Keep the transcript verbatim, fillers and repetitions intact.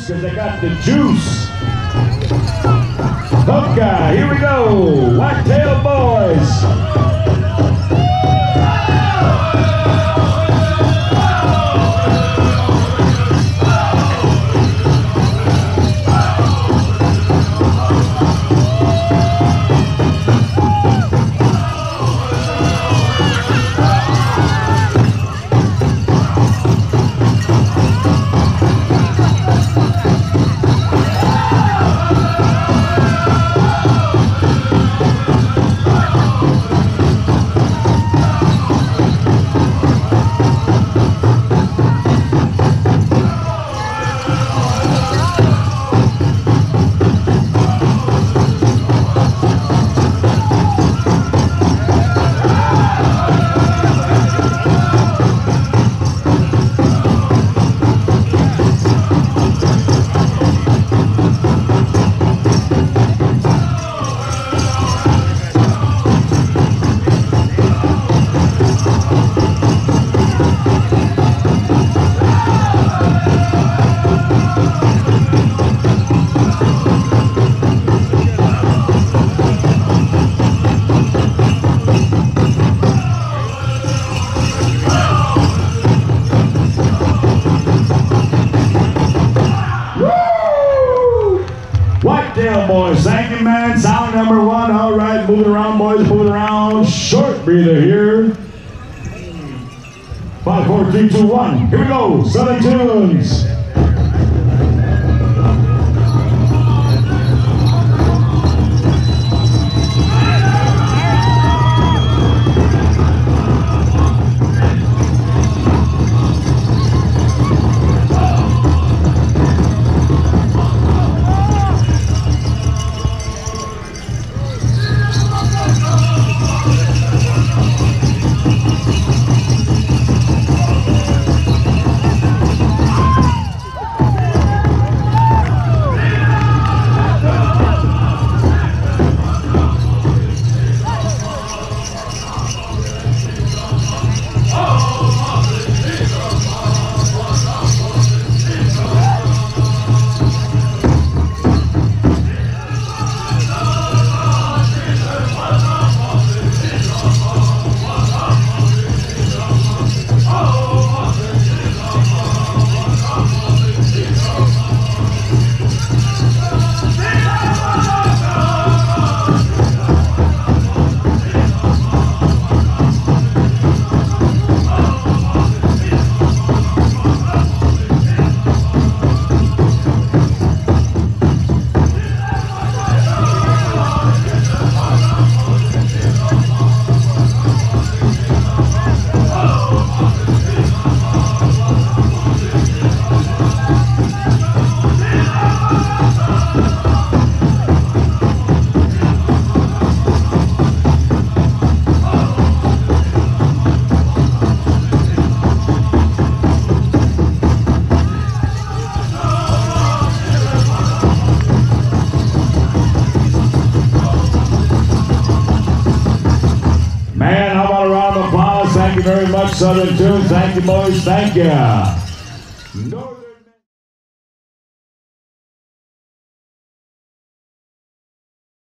tunes because they got the juice. Okay, here we go. Whitetail Boys. Boys, thank you, man. Sound number one. All right, moving around, boys, moving around. Short breather here. Five, four, three, two, one. Here we go. Southern tunes. Thank you very much, Southern Tunes. Thank you, boys. Thank you.